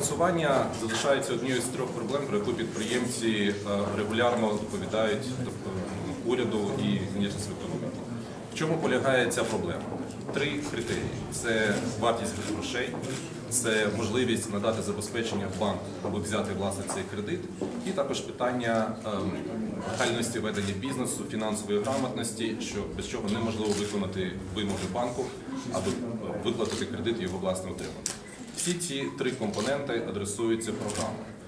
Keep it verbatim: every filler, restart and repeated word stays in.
Фінансування залишається однією з трьох проблем, про яку підприємці регулярно доповідають уряду і Міністерству економіки. В чому полягає ця проблема? Три критерії. Це вартість грошей, це можливість надати забезпечення в банк, аби взяти власне цей кредит, і також питання легальності ведення бізнесу, фінансової грамотності, що без чого неможливо виконати вимоги банку, аби виплатити кредит і його власне отримати. Всі ці три компоненти адресуються програмою.